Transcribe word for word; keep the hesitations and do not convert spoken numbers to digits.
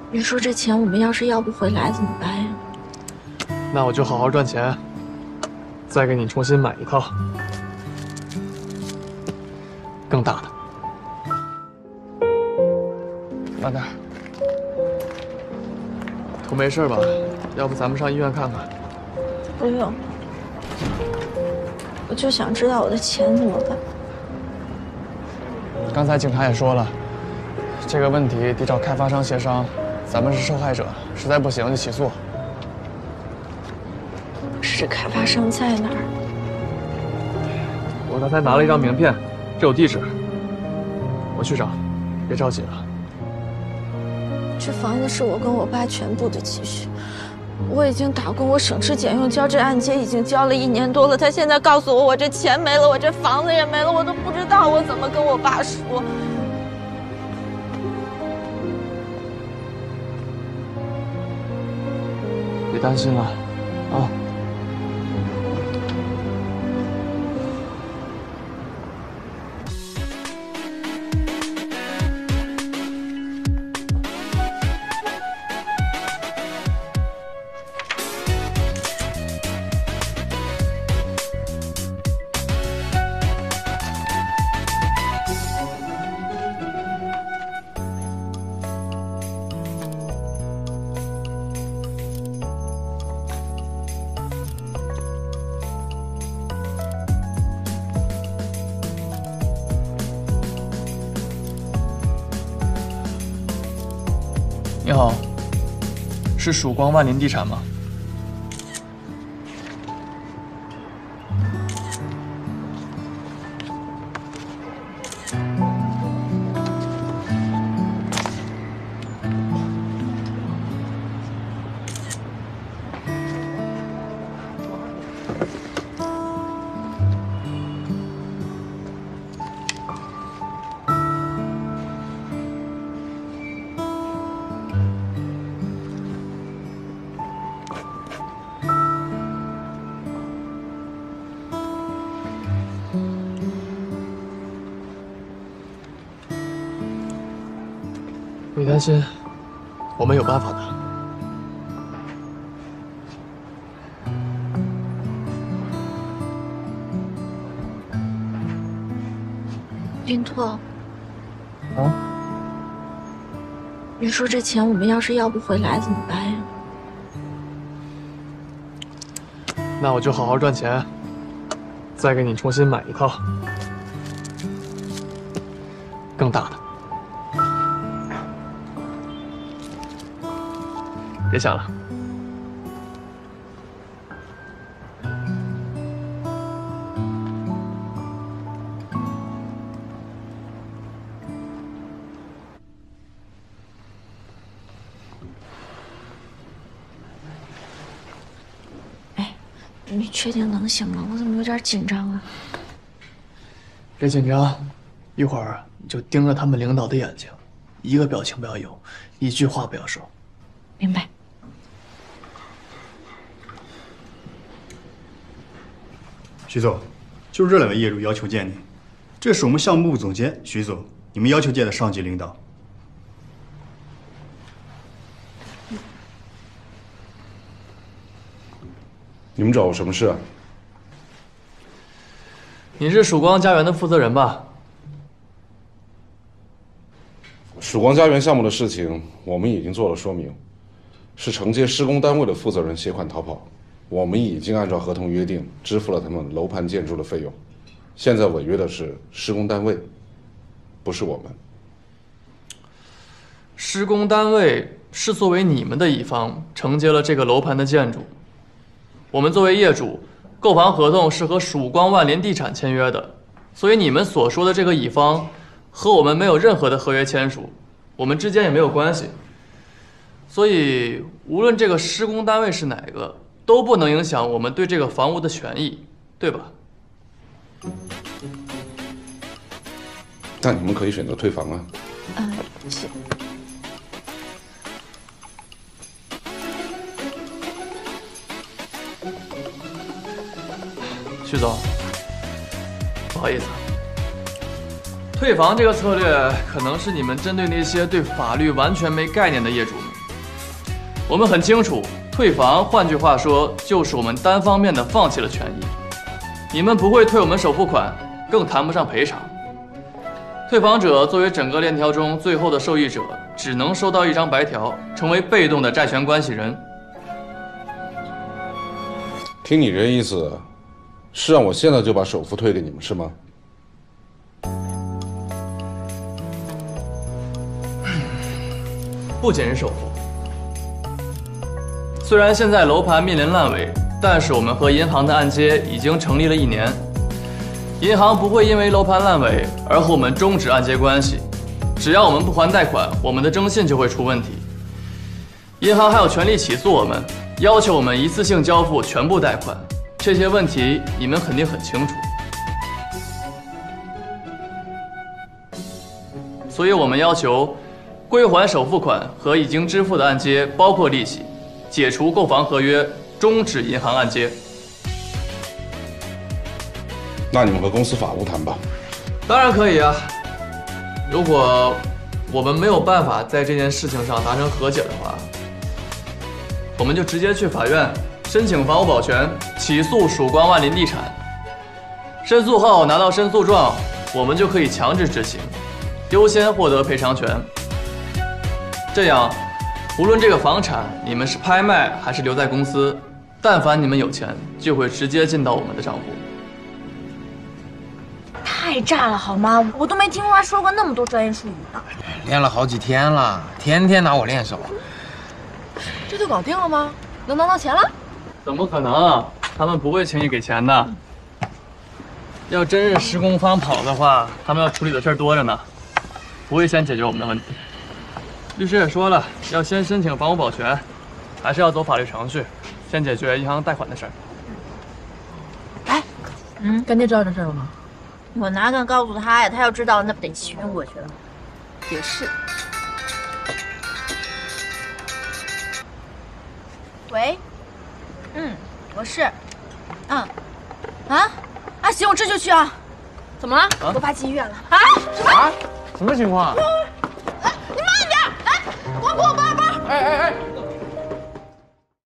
你说这钱我们要是要不回来怎么办呀？ 那我就好好赚钱，再给你重新买一套更大的。慢点。头没事吧？要不咱们上医院看看？ 不用，我就想知道我的钱怎么办。 刚才警察也说了，这个问题得找开发商协商。咱们是受害者，实在不行就起诉。 是开发商在哪儿？ 我刚才拿了一张名片，这有地址。我去找，别着急了。 这房子是我跟我爸全部的积蓄，我已经打工，我省吃俭用交这按揭已经交了一年多了。他现在告诉我我这钱没了，我这房子也没了，我都不知道我怎么跟我爸说。 别担心了，啊。你好，是曙光万林地产吗？别担心，我们有办法的。 林拓， 啊？ 你说这钱我们要是要不回来怎么办呀？ 那我就好好赚钱，再给你重新买一套更大的。别想了。 哎，你确定能行吗？我怎么有点紧张啊？ 别紧张，一会儿你就盯着他们领导的眼睛，一个表情不要有，一句话不要说。 明白。 徐总，就是这两位业主要求见你。这是我们项目部总监徐总，你们要求见的上级领导。 你们找我什么事啊？ 你是曙光家园的负责人吧？ 曙光家园项目的事情，我们已经做了说明，是承接施工单位的负责人携款逃跑。我们已经按照合同约定支付了他们楼盘建筑的费用，现在违约的是施工单位，不是我们。 施工单位是作为你们的一方承接了这个楼盘的建筑，我们作为业主，购房合同是和曙光万林地产签约的，所以你们所说的这个乙方和我们没有任何的合约签署，我们之间也没有关系。所以无论这个施工单位是哪个，都不能影响我们对这个房屋的权益，对吧？ 但你们可以选择退房啊。 嗯，是。 徐总，不好意思，退房这个策略可能是你们针对那些对法律完全没概念的业主们。 我们很清楚，退房换句话说就是我们单方面的放弃了权益。你们不会退我们首付款，更谈不上赔偿。退房者作为整个链条中最后的受益者，只能收到一张白条，成为被动的债权关系人。 听你这意思，是让我现在就把首付退给你们是吗？ 不仅是首付。虽然现在楼盘面临烂尾，但是我们和银行的按揭已经成立了一年，银行不会因为楼盘烂尾而和我们终止按揭关系。只要我们不还贷款，我们的征信就会出问题。银行还有权利起诉我们，要求我们一次性交付全部贷款。这些问题你们肯定很清楚。所以我们要求归还首付款和已经支付的按揭，包括利息，解除购房合约，终止银行按揭。 那你们和公司法务谈吧。 当然可以啊。如果我们没有办法在这件事情上达成和解的话，我们就直接去法院申请房屋保全，起诉曙光万林地产。申诉后拿到申诉状，我们就可以强制执行，优先获得赔偿权。这样，无论这个房产你们是拍卖还是留在公司，但凡你们有钱，就会直接进到我们的账户。 太炸了好吗？我都没听过他说过那么多专业术语呢。 练了好几天了，天天拿我练手。 这就搞定了吗？能拿到钱了？ 怎么可能啊？他们不会轻易给钱的。要真是施工方跑的话，他们要处理的事儿多着呢，不会先解决我们的问题。律师也说了，要先申请房屋保全，还是要走法律程序，先解决银行贷款的事儿。 哎，嗯，干爹知道这事儿了吗？ 我哪敢告诉他呀？他要知道，那不得圈过去了。 也是。 喂，嗯，我是，嗯，啊，啊，行，我这就去啊。怎么了？啊、我爸进医院了。啊？什么？ 啊？什么情况？ 哎，你慢点！哎，我给我包包。 哎哎哎，